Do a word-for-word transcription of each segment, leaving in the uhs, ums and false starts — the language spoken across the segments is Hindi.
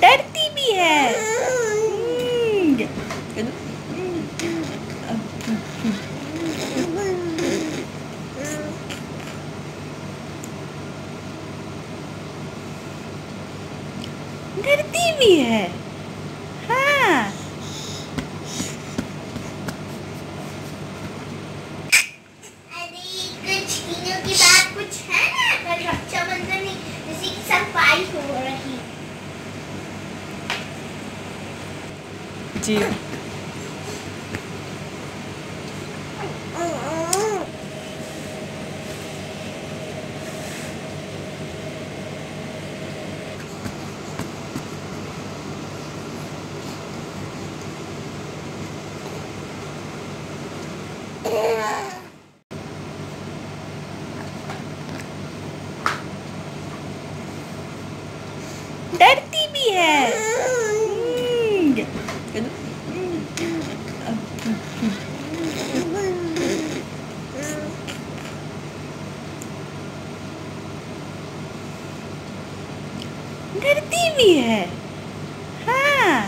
डरती भी है। हम्म, डरती भी है। हाँ। अरे कुछ तीनों की बात कुछ है ना, कल रक्षाबंधन में किसी की सफाई हो रही। जी। डरती भी है। हम्म, डरती भी है। हाँ।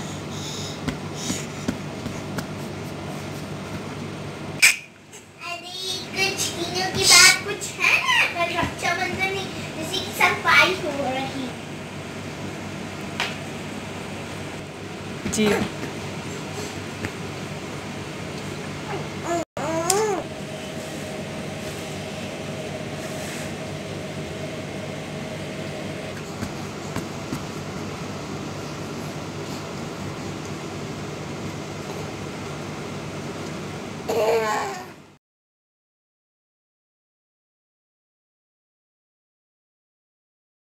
अरे कुछ तीनों की बात कुछ है ना, कल रक्षाबंधन में किसी की सफाई हो रही। जी।